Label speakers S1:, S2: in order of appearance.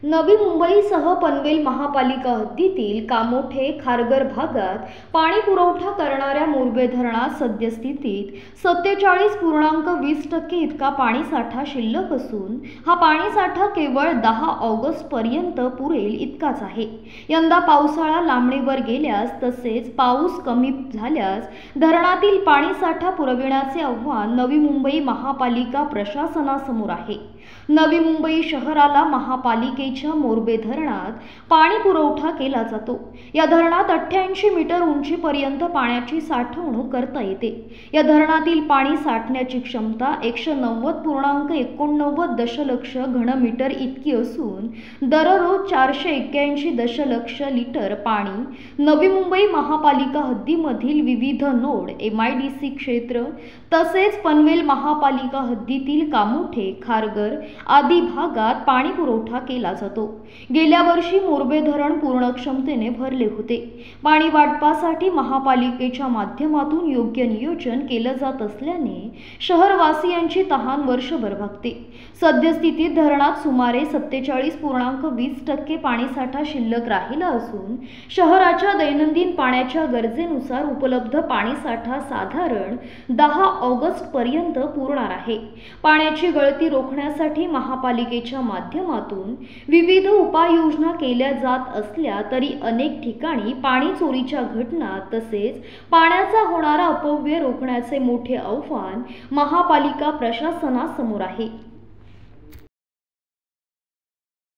S1: नवी मुंबईसह पनवेल महापालिका हद्दीतील कामोठे खारघर भागात पाणी पुरवठा करणाऱ्या मोरबे धरणात सद्यस्थितीत 47.20% इतका पाणीसाठा शिल्लक असून हा पाणीसाठा केवळ 10 ऑगस्ट पर्यंत पुरेल इतकाच आहे। यंदा पावसाळा लांबणीवर गेल्यास तसेच पाऊस कमी झाल्यास धरणातील पाणीसाठा पुरविण्याचे आव्हान नवी मुंबई महापालिका प्रशासनासमोर आहे। नवी मुंबई शहराला महापालिकेच्या मोरबे धरणात पाणी पुरवठा केला जातो। या धरणात 88 मीटर उंचीपर्यंत पाण्याची साठवणूक करता येते। या धरणातील पाणी साठण्याची क्षमता 190.89 दशलक्ष घनमीटर इतकी असून दररोज 481 दशलक्ष लिटर पाणी नवी मुंबई महापालिका हद्दीमधील विविध नोड, MIDC क्षेत्र तसेच पनवेल महापालिका हद्दीतील कामोठे, खारघर आदी भागात पाणी पुरवठा केला जातो। गेल्या वर्षी मोरबे धरण पूर्ण क्षमतेने भरले होते। पाणी वाटपासाठी महापालिकेच्या माध्यमातून योग्य नियोजन केले जात असल्याने शहरवासियांची तहान वर्षभर भागते। सद्यस्थितीत धरणात सुमारे 47.20% पाणीसाठा शिल्लक राहिला असून शहराच्या दैनंदिन पाण्याच्या गरजेनुसार उपलब्ध पाणीसाठा साधारण 10 ऑगस्ट पर्यंत पुरणार आहे। पाण्याची गळती रोखण्यासाठी महापालिकेच्या माध्यमातून विविध उपाययोजना केल्या जात असल्या तरी अनेक ठिकाणी पाणी चोरीच्या घटना तसेच पाण्याचा होणारा अपव्यय रोखण्याचे मोठे आव्हान महापालिका प्रशासनासमोर आहे।